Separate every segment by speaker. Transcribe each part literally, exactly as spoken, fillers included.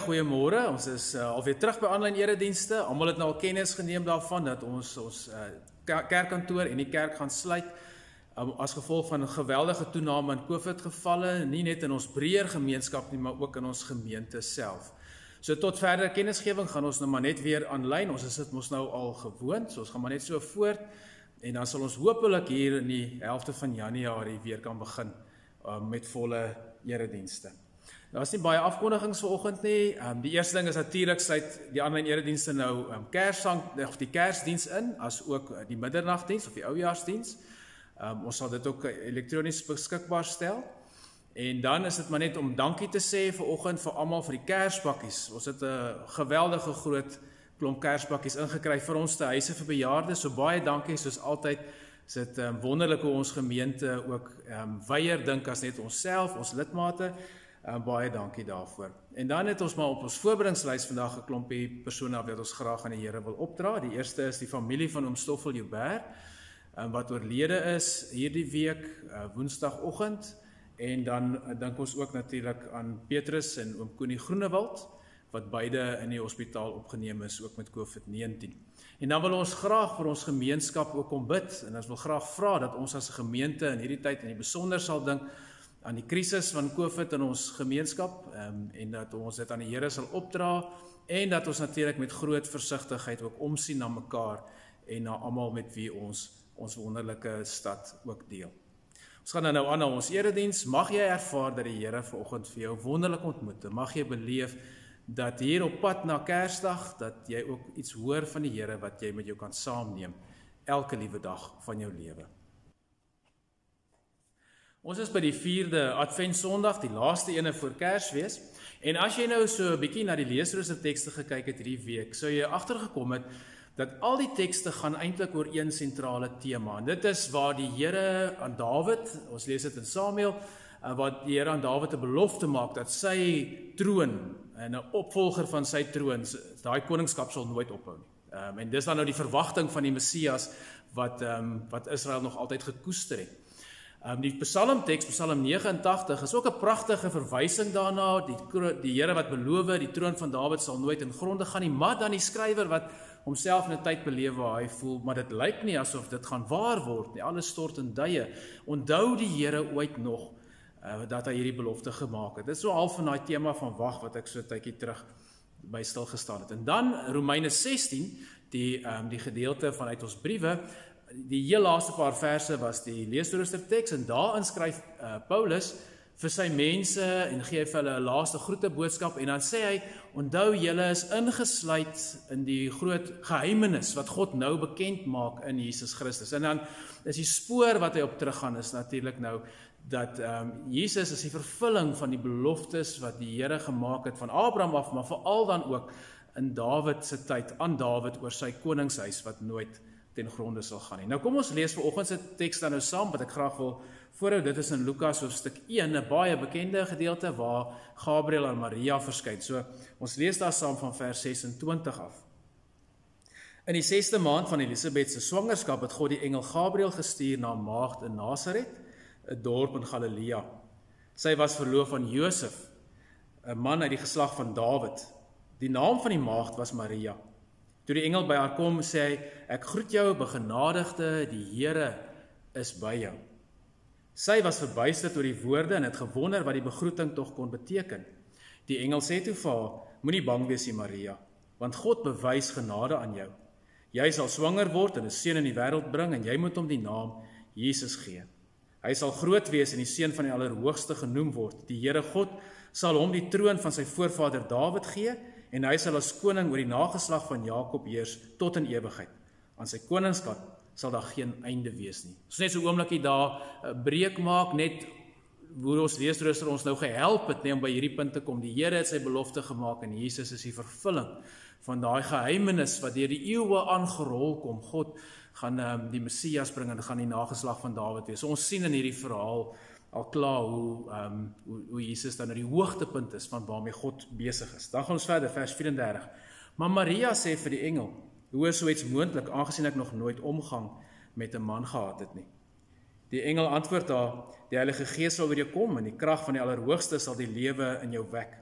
Speaker 1: goeiemôre. Ons is uh, alweer terug by aanlyn eredienste. Almal het nou al kennis geneem daarvan dat ons ons uh, kerkkantoor en die kerk gaan sluit um, as gevolg van 'n geweldige toename in COVID gevalle, nie net in ons breër gemeenskap nie, maar ook in ons gemeente self. So tot verdere kennisgewing gaan ons nou maar net weer aanlyn. Ons is dit mos nou al gewoond, so ons gaan maar net so voort en dan sal ons hopelik hier in die helfte van Januarie weer kan begin um, met volle eredienste. Daar is nie baie afkondigings vanoggend nie. Um, die eerste ding is natuurlik sluit die aanlyn eredienste nou um, Kerssang of die Kersdiens in, as ook uh, die middernagdiens of die oujaarsdiens. Um, ons sal dit ook elektronies beskikbaar stel. En dan is dit maar net om dankie te sê vanoggend vir almal vir die Kerspakkies. Ons het 'n geweldige groot klomp Kerspakkies ingekry vir ons te huise vir bejaardes. So baie dankie, soos altyd. Is dit um, wonderlik hoe ons gemeente ook um, weier dink as net onsself, ons lidmate. Um, baie dankie daarvoor. En dan het ons maar op ons voorbereidingslys vandag 'n klompie persone wat ons graag aan die Here wil opdra. Die eerste is die familie van oom Stoffel Joubert, um, wat oorlede is hierdie week, uh, woensdagoggend. En dan uh, dink ons ook natuurlik aan Petrus en oom Koenie Groenewald, wat beide in die hospitaal opgeneem is, ook met COVID negentien. En dan wil ons graag vir ons gemeenskap ook kom bid, en ons wil graag vra dat ons as 'n gemeente in hierdie tyd in die besonder sal dink aan die krisis van COVID in ons gemeenskap, um, en dat ons dit aan die Here sal opdra, en dat ons natuurlik met groot versigtigheid ook omsien na mekaar, en na almal met wie ons ons wonderlike stad ook deel. Ons gaan nou aan na ons erediens. Mag jy ervaar dat die Here vanoggend vir jou wonderlik ontmoet. Mag jy beleef dat hier op pad na Kersdag, dat jy ook iets hoor van die Here wat jy met jou kan saamneem, elke liewe dag van jou lewe. Ons is by die vierde Adventsondag, die laaste ene voor Kersfees. En as jy nou so 'n bietjie na die leesrooster tekste gekyk het hierdie week, sou jy agtergekom het dat al die tekste gaan eintlik oor een sentrale tema. En dit is waar die Here aan Dawid, ons lees dit in Samuel, wat die Here aan Dawid 'n belofte maak dat sy troon en 'n opvolger van sy troon, daai koningskap sal nooit ophou nie. Um, en dis dan nou die verwagting van die Messias wat um, wat Israel nog altyd gekoester het. Um, die psalmteks, Psalm nege en tagtig, is ook 'n pragtige verwysing daarna, die, die Here wat beloof, die troon van Dawid sal nooit in gronde gaan nie, maar dan die skrywer wat homself in 'n tyd beleef waar hy voel, maar dit lyk nie asof dit gaan waar word nie, alles stort in duie. Onthou die Here ooit nog, uh, dat hy hierdie belofte gemaak het. Dit is so half van daai tema van wag, wat ek so 'n tydjie terug by stil gestaan het. En dan Romeine sestien, die, um, die gedeelte vanuit ons briewe, die heel laaste paar verse was die leesroosterteks, en daarin skryf uh, Paulus vir sy mense en gee vir hulle 'n laaste groete boodskap, en dan sê hy, onthou julle is ingesluit in die groot geheimenis wat God nou bekend maak in Jesus Christus. En dan is die spoor wat hy op teruggaan is natuurlik nou dat um, Jesus is die vervulling van die beloftes wat die Here gemaak het van Abraham af, maar veral dan ook in Dawid se tyd aan Dawid oor sy koningshuis wat nooit ten gronde sal gaan nie. Nou kom ons lees vanoggend se teks dan nou saam, wat ek graag wil voorhou. Dit is in Lukas hoofstuk een, 'n baie bekende gedeelte waar Gabriël aan Maria verskyn. So ons lees daar saam van vers sesentwintig af. In die sesde maand van Elisabeth se swangerskap het God die engel Gabriël gestuur na 'n maagd in Nasaret, 'n dorp in Galilea. Sy was verloof aan Josef, 'n man uit die geslag van Dawid. Die naam van die maagd was Maria. Toe die engel by haar kom, sê hy, ek groet jou, begenadigde, die Here is by jou. Sy was verbuisterd oor die woorde en het gewonder wat die begroeting tog kon beteken. Die engel sê toe vir haar, moenie bang wees, Maria, want God bewys genade aan jou. Jy sal swanger word en 'n seun in die wêreld bring, en jy moet hom die naam Jesus gee. Hy sal groot wees en die seun van die Allerhoogste genoem word. Die Here God sal hom die troon van sy voorvader Dawid gee, en hy sal as koning oor die nageslag van Jakob heers tot in ewigheid. Aan sy koningskap sal daar geen einde wees nie. Ons net so 'n oombliekie daar 'n breek maak, net hoe ons leesrooster ons nou gehelp het, nee, om by hierdie punt te kom. Die Here het sy belofte gemaak, en Jesus is die vervulling van daai geheimenis wat deur die eeue aangerol kom. God gaan um, die Messias bring en gaan die nageslag van Dawid wees. So ons sien in hierdie verhaal al klaar hoe, um, hoe, hoe Jesus dan na die hoogtepunt is van waarmee God besig is. Dan gaan ons verder, vers vierendertig. Maar Maria sê vir die engel, hoe is so iets moontlik, aangesien ek nog nooit omgang met 'n man gehad het nie. Die engel antwoord haar, die Heilige Gees sal oor jou kom, en die krag van die Allerhoogste sal die lewe in jou wek.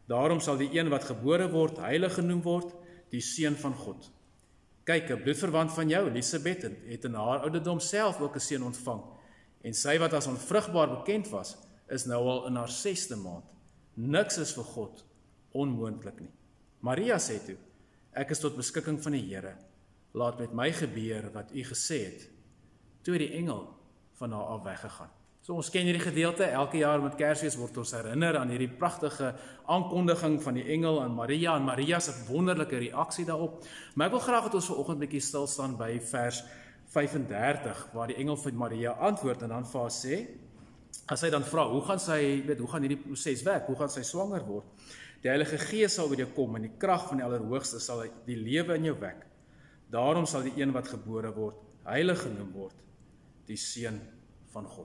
Speaker 1: Daarom sal die een wat gebore word, heilig genoem word, die seun van God. Kyk, 'n bloedverwant van jou, Elisabeth, het in haar ouderdom self ook 'n seun ontvang, en sy wat as onvrugbaar bekend was, is nou al in haar sesde maand. Niks is vir God onmoontlik nie. Maria sê toe, ek is tot beskikking van die Here, laat met my gebeur wat u gesê het, toe die engel van haar af weggegaan. So ons ken hierdie gedeelte, elke jaar met Kersfees word ons herinner aan hierdie pragtige aankondiging van die engel aan Maria, en Maria se wonderlike reaksie daarop. Maar ek wil graag dat ons vanoggend 'n bietjie stil staan by vers vyf en dertig, waar die engel vir Maria antwoord en dan vir haar sê, as sy dan vra, hoe gaan sy, weet, hoe gaan hierdie proses werk, hoe gaan sy swanger word? Die Heilige Gees sal oor jou kom, en die krag van die Allerhoogste sal die lewe in jou wek. Daarom sal die een wat gebore word, heilig genoem word, die seun van God.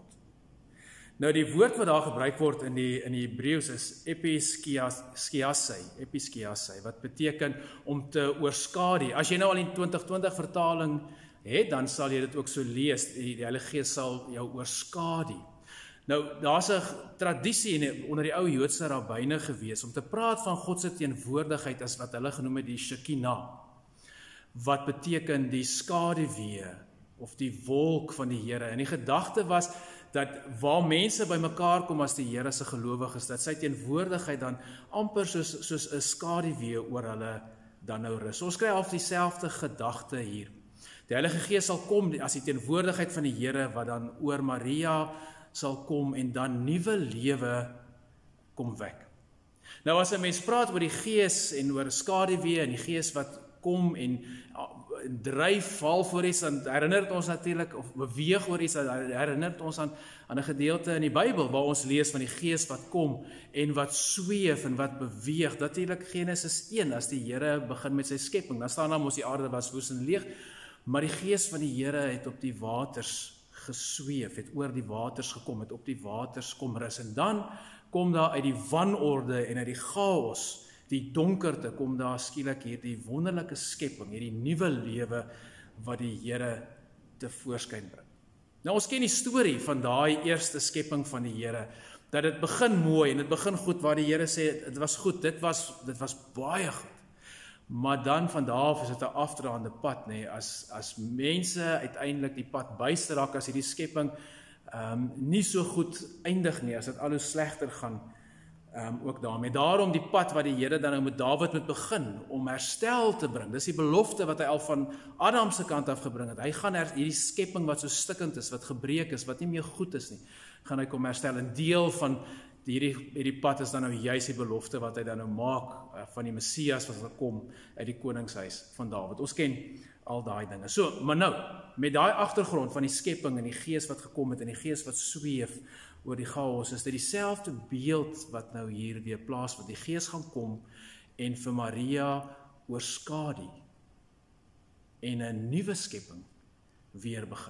Speaker 1: Nou die woord wat daar gebruik word in die in die Hebreëus is episkiasei, episkiasei, wat beteken om te oorskadu. As jy nou al in twintig twintig vertaling het, dan sal jy dit ook so lees, die, die Heilige Gees sal jou oorskadu. Nou, daar's 'n tradisie onder die ou Joodse rabbyne gewees om te praat van God se teenwoordigheid as wat hulle genoem het die Shekinah, wat beteken die skaduwee of die wolk van die Here. En die gedagte was dat waar mense bymekaar kom as die Here se gelowiges, dat sy teenwoordigheid dan amper soos soos 'n skaduwee oor hulle dan nou rus. Ons kry half dieselfde gedagte hier. Die Heilige Gees sal kom as die teenwoordigheid van die Here wat dan oor Maria sal kom en dan nuwe lewe kom wek. Nou as 'n mens praat oor die Gees en oor skaduwee en die Gees wat kom en dryf, val voor iets, dan herinner het ons natuurlik, of beweeg oor iets, dan herinner het ons aan, aan 'n gedeelte in die Bybel, waar ons lees van die Gees wat kom, en wat sweef, en wat beweeg. Natuurlik Genesis een, as die Here begin met sy skepping, dan staan daar mos die aarde was woes en leeg, maar die Gees van die Here het op die waters gesweef, het oor die waters gekom, het op die waters kom rus, en dan kom daar uit die wanorde en uit die chaos, die donkerte, kom daar skielik hierdie wonderlike skepping, hierdie nuwe lewe wat die Here te voorskyn bring. Nou ons ken die storie van daai eerste skepping van die Here, dat dit begin mooi en dit begin goed, waar die Here sê, dit was goed, dit was, dit was baie goed. Maar dan van daar af is dit 'n afdraande pad, nee, as, as mense uiteindelik die pad byster raak, as hierdie skepping um, nie so goed eindig nie, as dit al hoe slegter gaan, um, ook daarmee. Daarom die pad wat die Here dan nou met Dawid moet begin, om herstel te bring. Dis die belofte wat hy al van Adam se kant af gebring het. Hy gaan her, hierdie skepping wat so stikkend is, wat gebreek is, wat nie meer goed is nie, gaan hy kom herstel. En deel van Hierdie, hierdie pad is dan nou juist die belofte wat hy dan nou maak uh, van die Messias wat kom uit die koningshuis van Dawid. Ons ken al daai dinge. So, maar nou, met daai agtergrond van die skepping en die Gees wat gekom het en die Gees wat sweef oor die chaos, is dit dieselfde beeld wat nou hier weer plaasvind. Die Gees gaan kom en vir Maria oorskadu en 'n nuwe skepping weer begin.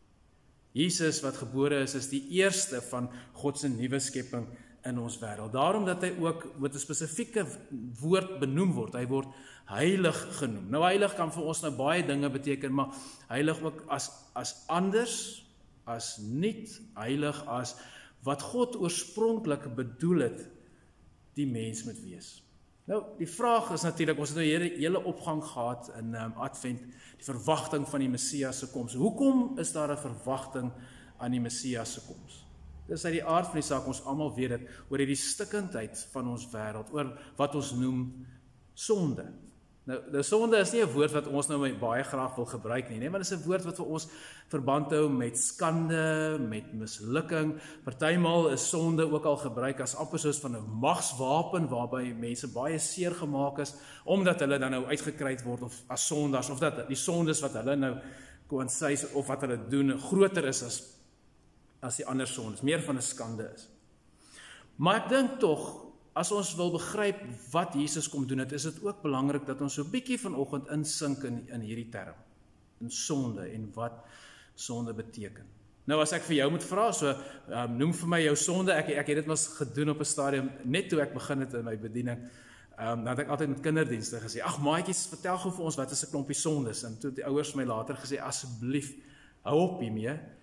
Speaker 1: Jesus wat gebore is, is die eerste van God se nuwe skepping in ons wêreld. Daarom dat hy ook met 'n spesifieke woord benoem word. Hy word heilig genoem. Nou heilig kan vir ons nou baie dinge beteken, maar heilig ook as as anders, as nuut, heilig as wat God oorspronklik bedoel het die mens moet wees. Nou, die vraag is natuurlik, ons het nou hierdie hele opgang gehad in um, Advent, die verwagting van die Messias se koms. Hoekom is daar 'n verwagting aan die Messias se koms? Dis uit die aard van die saak, ons almal weet dit, oor hierdie stikkindheid van ons wêreld, oor wat ons noem sonde. Nou, die sonde is nie 'n woord wat ons nou baie graag wil gebruik nie, nee, maar dit is 'n woord wat vir ons verband hou met skande, met mislukking. Partymal is sonde ook al gebruik as amper soos van 'n magswapen waarby mense baie seer gemaak is, omdat hulle dan nou uitgekry word of as sondaars, of dat die sondes wat hulle nou koinsys of wat hulle doen groter is as as die ander sondes, meer van 'n skande is. Maar ek dink tog, as ons wil begryp wat Jesus kom doen het, is dit ook belangrik dat ons so 'n bietjie vanoggend insink in, in hierdie term, in sonde en wat sonde beteken. Nou as ek vir jou moet vra, so um, noem vir my jou sonde, ek, ek het dit mos gedoen op 'n stadium, net toe ek begin het in my bediening, um, dan het ek altyd met kinderdienste gesê, ag maatjies, vertel gou vir ons wat is 'n klompie sondes, en toe het die ouers vir my later gesê, asseblief, hou op hiermee,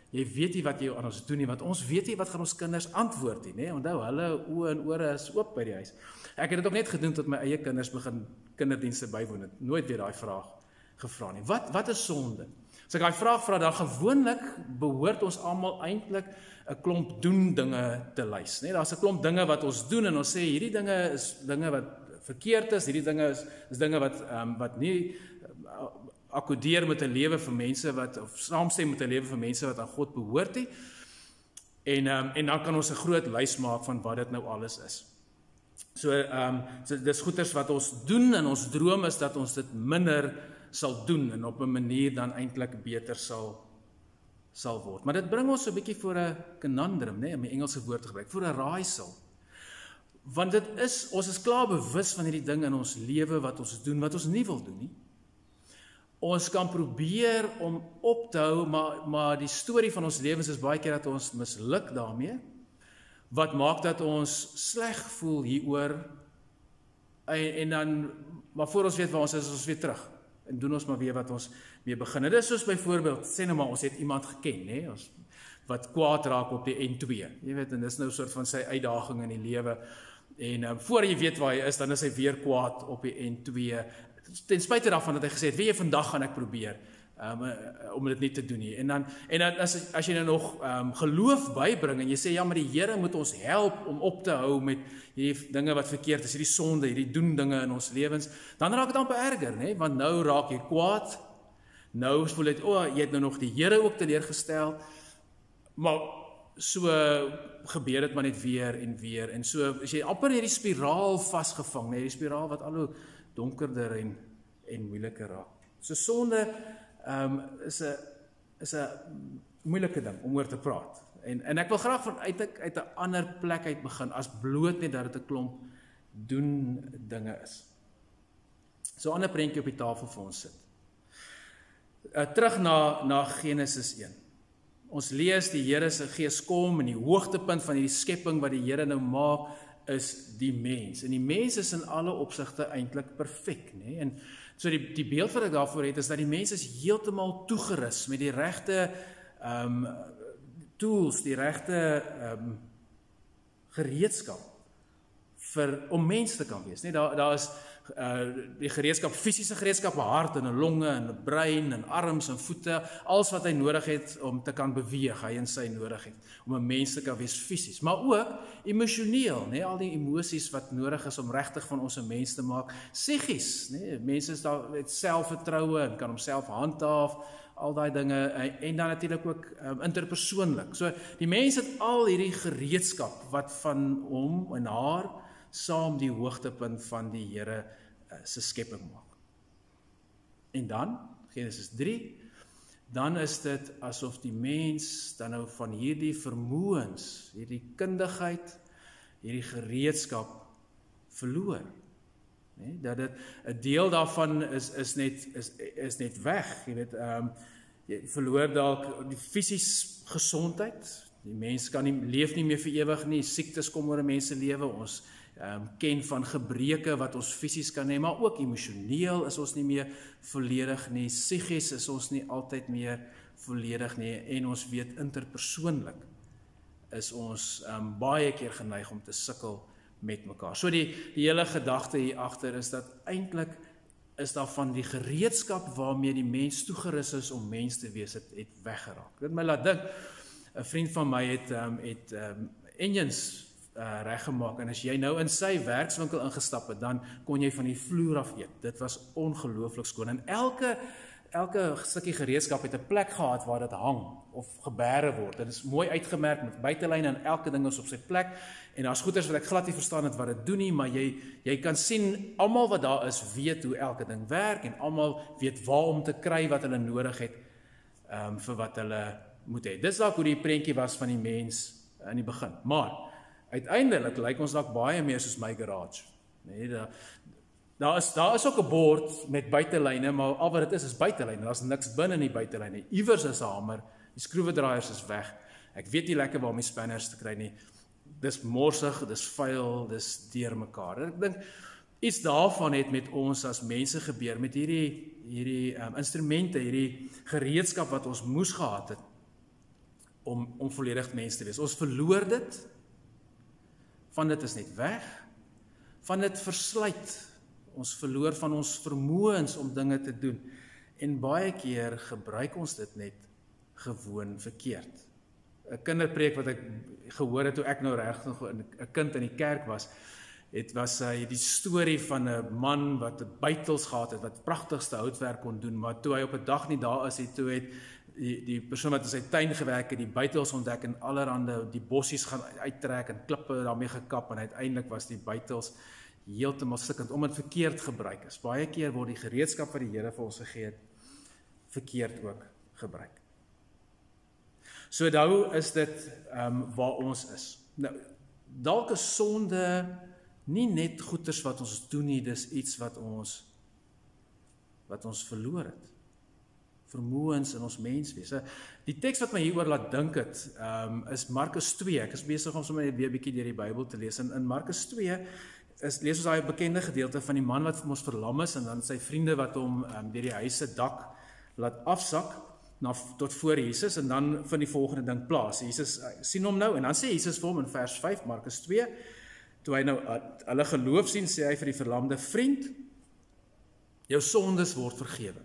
Speaker 1: Jy weet nie wat jy aan ons doen nie, want ons weet nie wat gaan ons kinders antwoord nie, nee? Onthou, hulle oë en ore is oop by die huis. Ek het dit ook net gedoen tot my eie kinders begin kinderdienste bywoon het, nooit weer daai vraag gevra nie. Wat, wat is sonde? As ek daai vraag vra, dan gewoonlik behoort ons almal eintlik 'n klomp doen dinge te lys, nee? Daar's 'n klomp dinge wat ons doen en ons sê hierdie dinge is dinge wat verkeerd is, hierdie dinge is, is dinge wat, um, wat nie uh, akkodeer met 'n lewe vir mense wat, of saamstem met 'n lewe vir mense wat aan God behoort nie. En, um, en dan kan ons 'n groot lys maak van wat dit nou alles is. So, um, so dis goeders wat ons doen en ons droom is dat ons dit minder sal doen en op 'n manier dan eintlik beter sal, sal word. Maar dit bring ons so 'n bietjie voor 'n conundrum, nee, om die Engelse woord te gebruik, voor 'n raaisel. Want dit is, ons is klaar bewus van hierdie ding in ons lewe wat ons doen, wat ons nie wil doen nie. Ons kan probeer om op te hou, maar, maar die storie van ons lewens is baie keer dat ons misluk daarmee, wat maak dat ons sleg voel hieroor, en, en dan, maar voor ons weet waar ons is, is ons weer terug, en doen ons maar weer wat ons mee begin. Dit is soos byvoorbeeld, sê nou maar, ons het iemand geken, nee, ons, wat kwaad raak op die N twee, jy weet, en dis nou 'n soort van sy uitdaging in die lewe, en um, voor jy weet waar hy is, dan is hy weer kwaad op die N twee, ten spyte daarvan dat hy gesê het, weet jy, vandag gaan ek probeer, um, uh, om dit nie te doen nie, en dan, en dan as, as jy nou nog um, geloof bybring, en jy sê, ja, maar die Here moet ons help om op te hou met hierdie dinge wat verkeerd is, hierdie sonde, hierdie doen dinge in ons lewens, dan raak dit amper erger, nee? Want nou raak jy kwaad, nou voel jy, oh, jy het nou nog die Here ook teleurgestel, maar so gebeur dit maar net weer en weer, en so is jy amper in hierdie spiraal vasgevang, nee? Hierdie spiraal wat al hoe donkerder en, en moeiliker raak. So sonde um, is 'n is 'n moeilike ding om oor te praat. En, en ek wil graag van uit 'n uit 'n ander plek uit begin, as bloot net dat dit 'n klomp doen dinge is. So 'n ander prentjie op die tafel vir ons sit. Uh, terug na, na Genesis een. Ons lees die Here se Gees kom en die hoogtepunt van hierdie skepping wat die Here nou maak, is die mens. En die mens is in alle opsigte eintlik perfek, nee? En so die, die beeld wat ek daarvoor het, is dat die mens is heeltemal toegerus met die regte um, tools, die regte um, gereedskap vir, om mens te kan wees, nee? Daar, daar is uh, die gereedskap, fisiese gereedskap, 'n hart en 'n longe en 'n brein en arms en voete, alles wat hy nodig het om te kan beweeg, hy en sy nodig het, om 'n mens te kan wees fisies, maar ook emosioneel, nee, al die emosies wat nodig is om regtig van ons 'n mens te maak, psigies, nee, mense is daar met selfvertroue en kan homself handhaaf, al daai dinge, en dan natuurlik ook um, interpersoonlik. So die mens het al hierdie gereedskap wat van hom en haar saam die hoogtepunt van die Here uh, se skepping maak. En dan, Genesis drie, dan is dit asof die mens dan nou van hierdie vermoëns, hierdie kundigheid, hierdie gereedskap verloor. Nee, dat dit 'n deel daarvan is is net is is net weg, jy weet, ehm um, jy verloor dalk die fisies gesondheid. Die mens kan nie leef nie meer vir ewig nie, siektes kom oor 'n mens se lewe, ons um, ken van gebreke wat ons fisies kan hê, maar ook emosioneel is ons nie meer volledig nie, psigies is ons nie altyd meer volledig nie, en ons weet interpersoonlik is ons um, baie keer geneig om te sukkel met mekaar. So die, die hele gedagte hier agter is dat eintlik is daar van die gereedskap waarmee die mens toegerus is om mens te wees, het, het weggeraak. Dit my laat dink, 'n vriend van my het, um, het um, engines uh, reggemaak, en as jy nou in sy werkswinkel ingestap het, dan kon jy van die vloer af eet. Dit was ongelooflik skoon, en elke Elke stukkie gereedskap het 'n plek gehad waar dit hang of gebeere word. Dit is mooi uitgemerk met buitelyne en elke ding is op sy plek. En daar's goeders wat ek glad nie verstaan het wat dit doen nie, maar jy jy kan sien almal wat daar is weet hoe elke ding werk en almal weet waar om te kry wat hulle nodig het um, vir wat hulle moet hê. Dis dalk hoe die prentjie was van die mens in die begin. Maar uiteindelik lyk ons dalk baie meer soos my garage. Nee, daar Daar is, daar is ook 'n bord met buitelyne, maar al wat dit is, is buitelyne. Daar's niks binne in die buitelyne. Iewers is 'n hamer, die skroewedraaiers is weg. Ek weet nie lekker waar om die spanners te kry nie. Dis morsig, dis vuil, dis deurmekaar. Ek dink iets daarvan het met ons as mense gebeur, met hierdie hierdie um, instrumente, hierdie gereedskap wat ons moes gehad het om, om volledig mens te wees. Ons verloor dit, van dit is net weg, van dit versluit, ons verloor van ons vermoëns om dinge te doen, en baie keer gebruik ons dit net gewoon verkeerd. 'n Kinderpreek wat ek gehoor het toe ek nou regtig 'n kind in die kerk was, het was uh, die storie van 'n man wat bytels gehad het, wat pragtigste houtwerk kon doen, maar toe hy op 'n dag nie daar is, het, toe het die, die persoon wat in sy tuin gewerk het, die bytels ontdek en allerhande die bossies gaan uittrek en klippe daarmee gekap, en uiteindelik was die bytels heeltemal stikkend, om het verkeerd gebruik is. Baie keer word die gereedskap wat die Here vir ons gegee het, verkeerd ook gebruik. So nou is dit um, waar ons is. Nou, dalk is sonde nie net goeders wat ons doen nie, dis iets wat ons wat ons verloor het. Vermoëns in ons menswese. Die teks wat my hieroor laat dink het, um, is Markus twee. Ek is besig om sommer weer 'n bietjie deur die Bybel te lees. En in Markus twee is lees ons daai bekende gedeelte van die man wat vir ons verlam is, en dan sy vriende wat hom um, deur die huis se dak laat afsak na, tot voor Jesus, en dan van die volgende ding plaas. Jesus uh, sien hom nou, en dan sê Jesus vir hom in vers vyf, Markus twee, toe hy nou uh, hulle geloof sien, sê hy vir die verlamde: vriend, jou sondes word vergewe.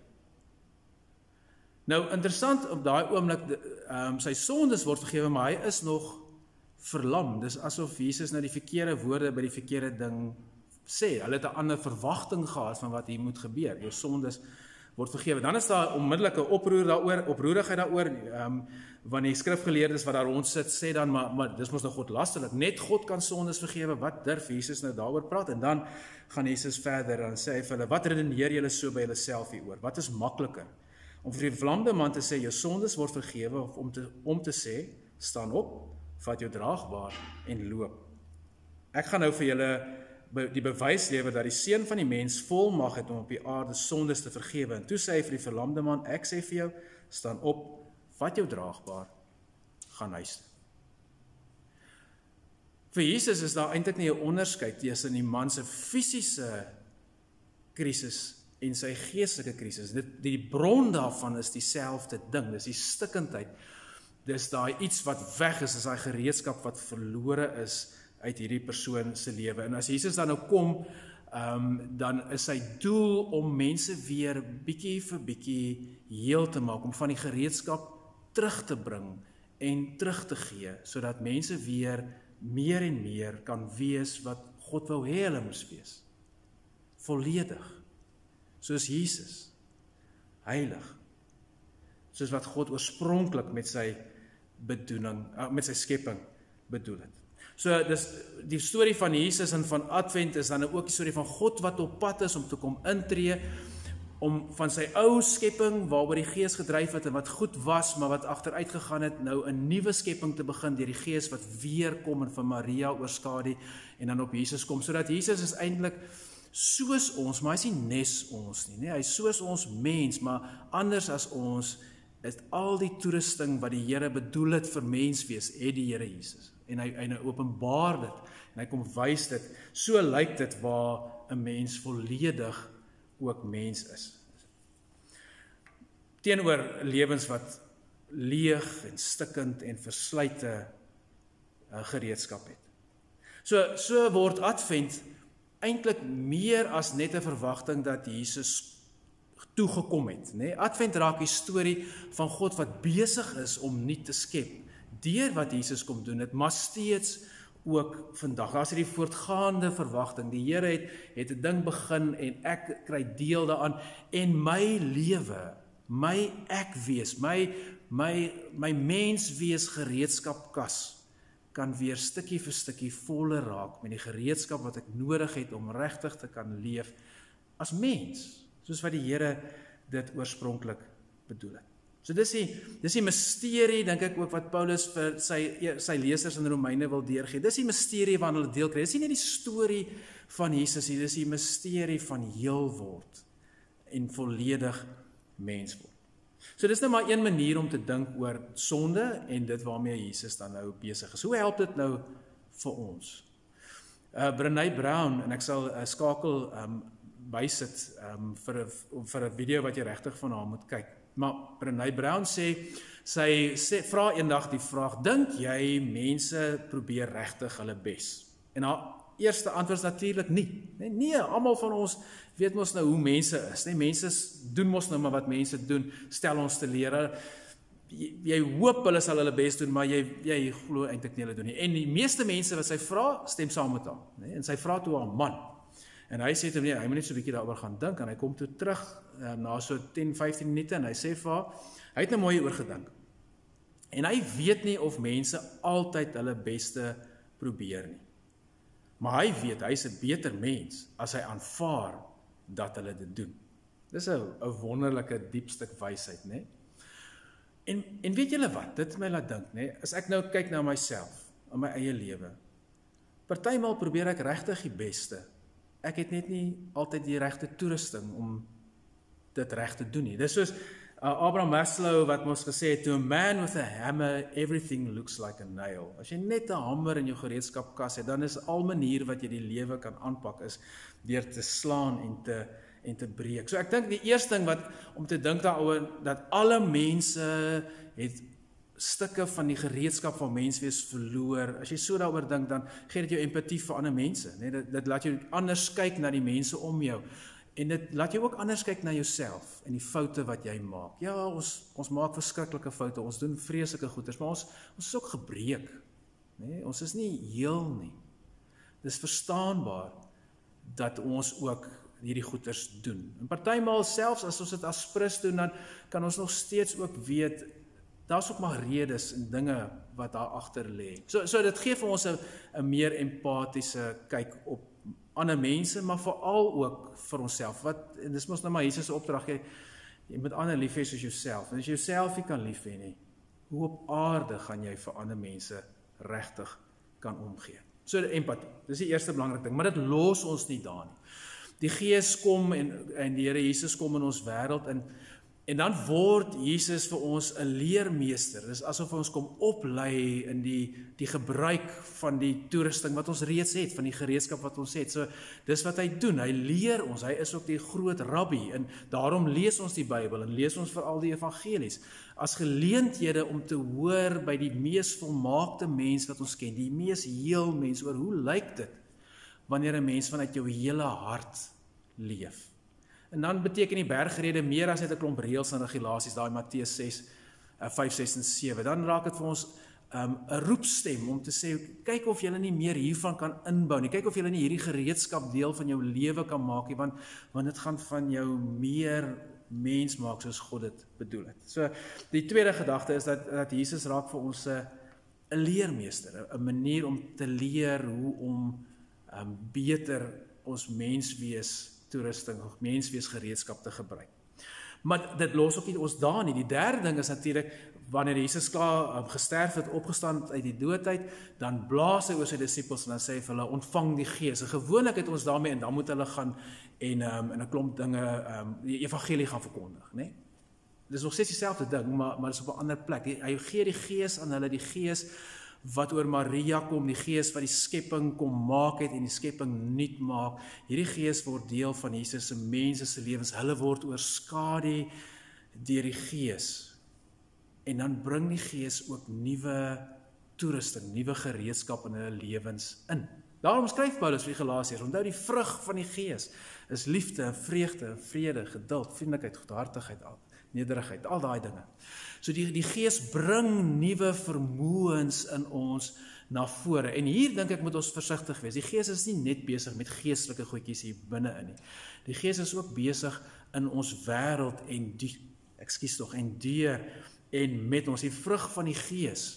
Speaker 1: Nou, interessant, op daai oomblik, um, sy sondes word vergewe, maar hy is nog verlam. Dis asof Jesus nou die verkeerde woorde by die verkeerde ding sê. Hulle het 'n ander verwagting gehad van wat hier moet gebeur. Jou sondes word vergewe. Dan is daar onmiddellike oproer daaroor, oproerigheid daaroor, um, want die skrifgeleerdes wat daar rond sit, sê dan, maar, maar dis mos nou godlasterlik, net God kan sondes vergewe, wat durf Jesus nou daaroor praat? En dan gaan Jesus verder, en sê hy vir hulle: wat redeneer julle so by julle self hieroor? Wat is makliker? Om vir die verlamde man te sê, jou sondes word vergewe, of om te, om te sê, staan op, vat jou draagbaar en loop. Ek gaan nou vir julle die bewys lewer dat die Seun van die mens volmag het om op die aarde sondes te vergewe. En toe sê hy vir die verlamde man: ek sê vir jou, staan op, vat jou draagbaar, gaan huis toe. Vir Jesus is daar eintlik nie 'n onderskeid tussen die man se fisiese krisis en sy geestelike krisis. Dit, die bron daarvan is dieselfde ding, dis die stikkendheid. Dis daai iets wat weg is, is daai gereedskap wat verlore is uit hierdie persoon se lewe. En as Jesus dan nou kom, um, dan is sy doel om mense weer bietjie vir bietjie heel te maak, om van die gereedskap terug te bring en terug te gee, sodat mense weer meer en meer kan wees wat God wou hê hulle moes wees. Volledig. Soos Jesus. Heilig. Soos wat God oorspronklik met sy bedoeling, met sy skepping bedoel het. So dis die storie van Jesus en van Advent is dan ook die storie van God wat op pad is om te kom intree, om van sy ou skepping waaroor die Gees gedryf het en wat goed was, maar wat agteruit gegaan het, nou 'n nuwe skepping te begin deur die Gees wat weer kom en van Maria oorskadu en dan op Jesus kom, sodat Jesus is eintlik soos ons, maar hy is nie nes ons nie, nee, hy is soos ons mens, maar anders as ons, is al die toerusting wat die Here bedoel het vir menswees, het die Here Jesus. En hy, hy openbaar dit, en hy kom wys dit, so lyk dit waar 'n mens volledig ook mens is. Teenoor lewens wat leeg en stikkend en verslyte uh, gereedskap het. So, so word Advent eintlik meer as net 'n verwagting dat Jesus toegekom het. Nee? Advent raak die storie van God wat besig is om nuut te skep, deur wat Jesus kom doen het, maar steeds ook vandag. Daar is die voortgaande verwagting. Die Here het, het 'n ding begin en ek kry deel daaraan, en my lewe, my ek wees, my, my, my mens wees gereedskapkas, kan weer stukkie vir stukkie voller raak met die gereedskap wat ek nodig het om regtig te kan leef as mens, soos wat die Here dit oorspronklik bedoel het. So dis die, dis die misterie, dink ek ook, wat Paulus vir sy, sy lesers in Romeine wil deurgee. Dis die misterie waarna hulle deel kry. Dis nie net die storie van Jesus nie, dis die misterie van heel word en volledig mens word. So dis nou maar een manier om te dink oor sonde en dit waarmee Jesus dan nou besig is. Hoe help dit nou vir ons? Uh, Brené Brown, en ek sal uh, skakel um, bysit um, vir 'n vir 'n video wat jy regtig van haar moet kyk. Maar Brené Brown sê, sy sê, vra eendag die vraag, dink jy mense probeer regtig hulle bes? En haar eerste antwoord is natuurlik nie. Nee, nee, almal van ons weet mos nou hoe mense is. Nee, mense doen mos nou maar wat mense doen, stel ons te leer. Jy, jy hoop hulle sal hulle bes doen, maar jy, jy glo eintlik nie hulle doen nie. En die meeste mense wat sy vra, stem saam met haar. Nee, en sy vra toe haar man. En hy sê toe, nee, hy moet net so 'n bietjie daaroor gaan dink, en hy kom toe terug, uh, na so ten, vyftien minute, en hy sê vir haar, hy het nou mooi oor gedink. En hy weet nie of mense altyd hulle beste probeer nie. Maar hy weet, hy is 'n beter mens, as hy aanvaar, dat hulle dit doen. Dis 'n 'n wonderlike diep stuk wysheid, né? En, en weet julle wat, dit het my laat dink, né? As ek nou kyk na myself, in my eie lewe, partymal probeer ek regtig die beste. Ek het net nie altyd die regte toerusting om dit reg te doen nie. Dis soos uh, Abraham Maslow wat ons gesê het, to a man with a hammer, everything looks like a nail. As jy net 'n hamer in jou gereedskapkas het, dan is al manier wat jy die lewe kan aanpak is deur te slaan en te en te breek. So ek dink die eerste ding wat om te dink daaroor dat alle mense het stukke van die gereedskap van menswees verloor. As jy so daaroor dink, dan gee dit jou empatie vir ander mense, nee, dit, dit laat jou anders kyk na die mense om jou. En dit laat jou ook anders kyk na jouself en die foute wat jy maak. Ja, ons ons maak verskriklike foute, ons doen vreeslike goeders, maar ons ons is ook gebreek. Nee, ons is nie heel nie. Dis verstaanbaar dat ons ook hierdie goeders doen. En partymal selfs as ons dit as sprus doen, dan kan ons nog steeds ook weet, daar's ook maar redes en dinge wat daar agter lê. So so dit gee vir ons 'n 'n meer empatiese kyk op ander mense, maar veral ook vir onsself. Wat en dis mos nou maar Jesus se opdrag, jy, jy moet ander lief hê soos jouself. En as jy jouself nie kan lief hê nie, hoe op aarde gaan jy vir ander mense regtig kan omgee? So empatie, dis die eerste belangrike ding, maar dit los ons nie daar nie. Die Gees kom en en die Here Jesus kom in ons wêreld en En dan word Jesus vir ons 'n leermeester. Dis asof ons kom oplei in die die gebruik van die toerusting wat ons reeds het, van die gereedskap wat ons het. So dis wat hy doen. Hy leer ons. Hy is ook die groot rabbi en daarom lees ons die Bybel en lees ons veral die evangelies as geleenthede om te hoor by die mees volmaakte mens wat ons ken, die mees heel mens oor hoe lyk dit wanneer 'n mens vanuit jou hele hart leef. En dan beteken die bergrede meer as net 'n klomp reëls en regulasies, daai Matteus ses, vyf, ses en sewe. Dan raak dit vir ons 'n um, roepstem om te sê, kyk of jy nie meer hiervan kan inbou nie, kyk of jy nie hierdie gereedskap deel van jou lewe kan maak nie, want, want dit gaan van jou meer mens maak soos God dit bedoel het. So, die tweede gedagte is dat, dat Jesus raak vir ons 'n leermeester, 'n manier om te leer hoe om um, beter ons menswees toerusting, menswees gereedskap te gebruik. Maar dit los ook nie ons daar nie. Die derde ding is natuurlik, wanneer Jesus klaar um, gesterf het, opgestaan uit die doodheid, dan blaas hy oor sy disippels en dan sê hy vir hulle, ontvang die Gees. En gewoonlik het ons daarmee, en dan moet hulle gaan en um, en 'n klomp dinge, um, die evangelie gaan verkondig, né? Dit is nog steeds dieselfde ding, maar, maar dit is op 'n ander plek. Hy gee die Gees aan hulle, die Gees wat oor Maria kom, die Gees wat die skepping kom maak het en die skepping nuut maak. Hierdie Gees word deel van Jesus se mense se lewens. Hulle word oorskadu deur die Gees. En dan bring die Gees ook nuwe toerusting, nuwe gereedskap in hulle lewens in. Daarom skryf Paulus vir die Galasiërs, onthou die vrug van die Gees is liefde, vreugde, vrede, geduld, vriendelikheid, goedhartigheid, nederigheid, al daai dinge. So die, die Gees bring nuwe vermoëns in ons na vore. En hier dink ek moet ons versigtig wees. Die Gees is nie net besig met geestelike goedjies hier binne-in nie. Die Gees is ook besig in ons wêreld en die, ekskuus tog, en deur en met ons. Die vrug van die Gees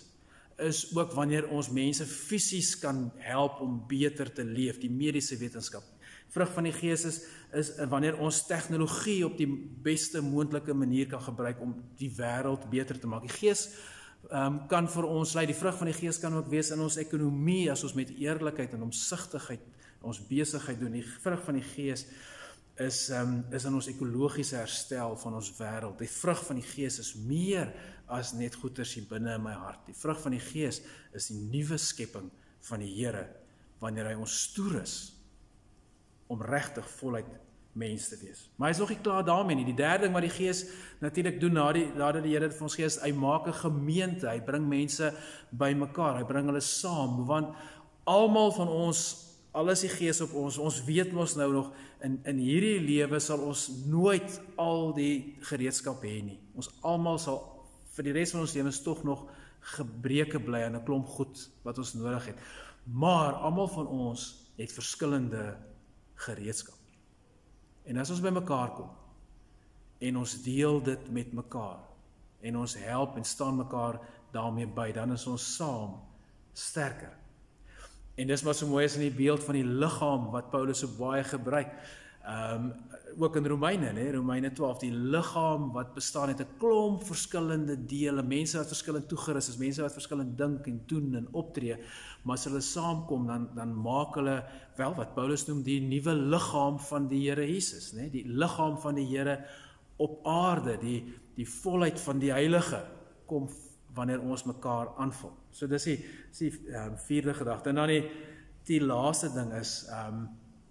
Speaker 1: is ook wanneer ons mense fisies kan help om beter te leef, die mediese wetenskap. Vrug van die Gees is, is wanneer ons tegnologie op die beste moontlike manier kan gebruik om die wêreld beter te maak. Die Gees um, kan vir ons lei, die vrug van die Gees kan ook wees in ons ekonomie, as ons met eerlikheid en omsigtigheid ons besigheid doen. Die vrug van die Gees is, um, is in ons ekologiese herstel van ons wêreld. Die vrug van die Gees is meer as net goeders hier binne in my hart. Die vrug van die Gees is die nuwe skepping van die Here, wanneer hy ons toerus om regtig voluit mens te wees. Maar hy is nog nie klaar daarmee nie. Die derde ding wat die Gees natuurlik doen na die nadat die Here dit vir ons gee, is hy maak 'n gemeente, hy bring mense bymekaar, hy bring hulle saam, want almal van ons, al is die Gees op ons, ons weet mos nou nog, in, in hierdie lewe sal ons nooit al die gereedskap hê nie. Ons almal sal vir die res van ons lewens tog nog gebreke bly aan 'n klomp goed wat ons nodig het. Maar almal van ons het verskillende gereedskap. En as ons by mekaar kom, en ons deel dit met mekaar, en ons help en staan mekaar daarmee by, dan is ons saam sterker. En dis wat so mooi is in die beeld van die liggaam, wat Paulus so baie gebruik, um, ook in Romeine, nee, Romeine twaalf, die liggaam wat bestaan uit 'n klomp verskillende dele, mense wat verskillend toegerus is, mense wat verskillend dink en doen en optree, maar as hulle saamkom, dan, dan maak hulle, wel wat Paulus noem, die nuwe liggaam van die Here Jesus, nee, die liggaam van die Here op aarde, die, die volheid van die Heilige, kom wanneer ons mekaar aanvul. So dis die, dis die um, vierde gedagte. En dan die, die laaste ding is, um,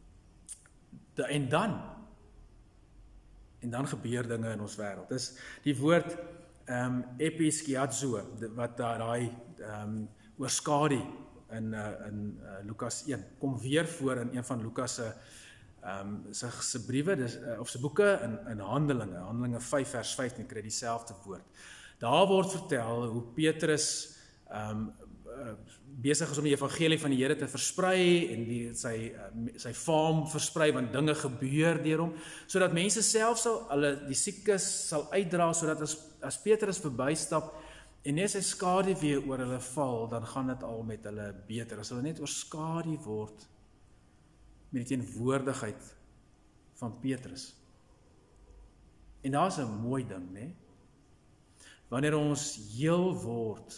Speaker 1: de, en dan, en dan gebeur dinge in ons wêreld. Dis die woord um, episkiazo, wat daai um, oorskadu in, uh, in uh, Lukas een, kom weer voor in een van Lukas se um, sy, sy briewe, dis, uh, of sy boeke, in, in Handelinge, Handelinge vyf vers vyftien, kry dieselfde woord. Daar word vertel hoe Petrus um, uh, besig is om die evangelie van die Here te versprei en die, sy, uh, sy faam versprei, want dinge gebeur deur hom, sodat mense self sal, hulle die siekes sal uitdra, sodat as, as Petrus verbystap en net sy skadu weer oor hulle val, dan gaan dit al met hulle beter, as hulle net oorskadu word met die teenwoordigheid van Petrus. En daar is 'n mooi ding, né? Wanneer ons heel word,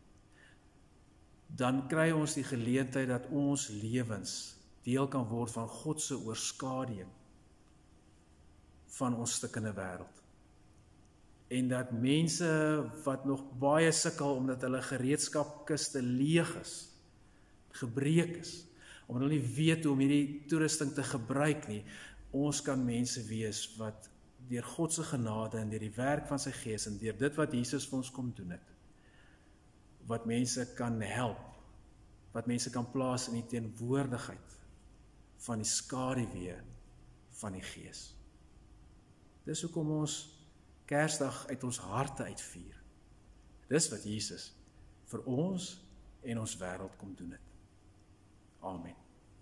Speaker 1: dan kry ons die geleentheid dat ons lewens deel kan word van God se oorskaduwing van ons stikkende wêreld. En dat mense wat nog baie sukkel omdat hulle gereedskapkiste leeg is, gebreek is, omdat hulle nie weet hoe om hierdie toerusting te gebruik nie, ons kan mense wees wat deur God se genade en deur die werk van sy Gees en deur dit wat Jesus vir ons kom doen het, wat mense kan help, wat mense kan plaas in die teenwoordigheid van die skaduwee van die Gees. Dis hoekom ons Kersdag uit ons harte uitvier. Dis wat Jesus vir ons en ons wêreld kom doen het. Amen.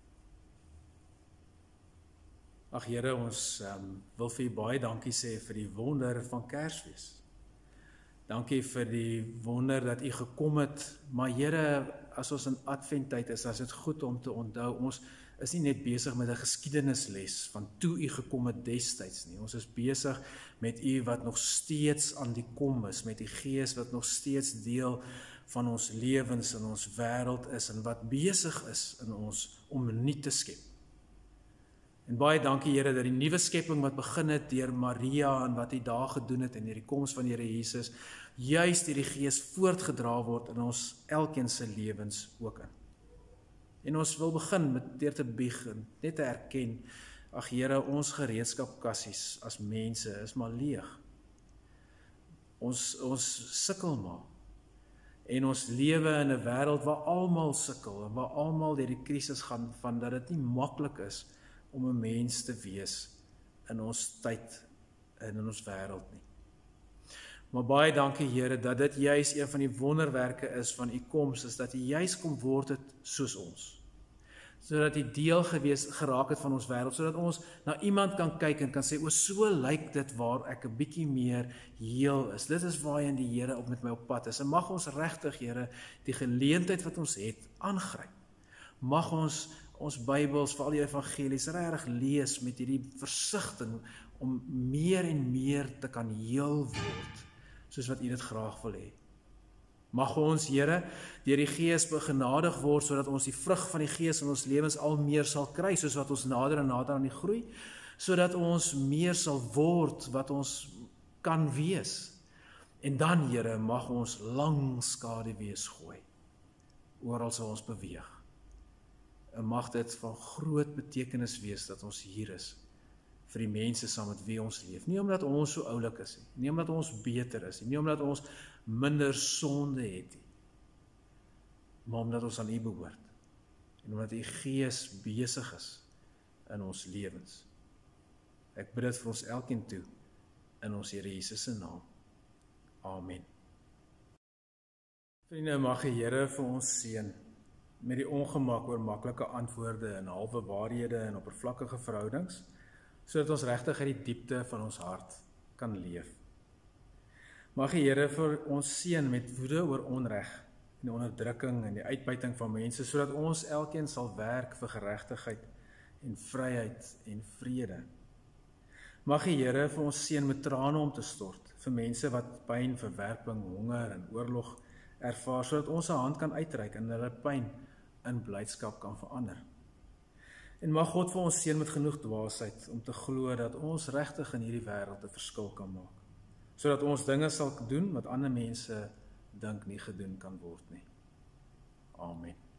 Speaker 1: Ag Here, ons um, wil vir U baie dankie sê vir die wonder van Kersfees. Dankie vir die wonder dat U gekom het, maar Here, as ons in Adventtyd is, as dit goed om te onthou, ons is nie net besig met 'n geskiedenisles van toe U gekom het destyds nie. Ons is besig met U wat nog steeds aan die kom is, met die Gees wat nog steeds deel van ons lewens en ons wêreld is en wat besig is in ons om nuut te skep. En baie dankie Here dat die nuwe skepping wat begin het deur Maria en wat U daar gedoen het en deur die koms van die Here Jesus, juis deur die Gees voortgedra word in ons elkeen se lewens ook in. En ons wil begin met deur te bieg en net te erken, ag Here, ons gereedskapkassies as mense is maar leeg. Ons, ons sukkel maar. En ons lewe in 'n wêreld waar almal sukkel en waar almal deur die krisis gaan, van dat dit nie maklik is om 'n mens te wees in ons tyd en in ons wêreld nie. Maar baie dankie Here, dat dit juis een van die wonderwerke is van U koms, is dat U juis kom word het soos ons. Sodat U deel gewees geraak het van ons wêreld, sodat ons na iemand kan kyk en kan sê, o, so lyk dit waar ek 'n bietjie meer heel is. Dit is waarheen die Here op met my op pad is. En mag ons regtig, Here, die geleentheid wat ons het, aangryp. Mag ons ons Bybels, veral die evangelies, regtig lees met hierdie versigtiging om meer en meer te kan heel word, soos wat U dit graag wil hê. Mag ons, Here, deur die Gees begenadig word, sodat ons die vrug van die Gees in ons lewens al meer sal kry, soos wat ons nader en nader aan die groei, sodat ons meer sal word wat ons kan wees. En dan, Here, mag ons lang skaduwees gooi, oral sal ons beweeg. En mag dit van groot betekenis wees dat ons hier is vir die mense saam met wie ons leef. Nie omdat ons so oulik is nie, nie omdat ons beter is nie, nie omdat ons minder sonde het nie, maar omdat ons aan U behoort. En omdat U Gees besig is in ons lewens. Ek bid dit vir ons elkeen toe, in ons Here Jesus se naam. Amen. Vriende, mag die Here vir ons seën met die ongemak oor maklike antwoorde en halwe waarhede en oppervlakkige verhoudings, sodat ons regtig uit die diepte van ons hart kan leef. Mag die Here vir ons seën met woede oor onreg en die onderdrukking en die uitbuiting van mense, sodat ons elkeen sal werk vir geregtigheid en vryheid en vrede. Mag die Here vir ons seën met trane om te stort vir mense wat pyn, verwerping, honger en oorlog ervaar, sodat ons 'n hand kan uitreik en hulle pyn in blydskap kan verander. En mag God vir ons seën met genoeg dwaasheid om te glo dat ons regtig in hierdie wêreld 'n verskil kan maak, sodat ons dinge sal doen wat ander mense dink nie gedoen kan word nie. Amen.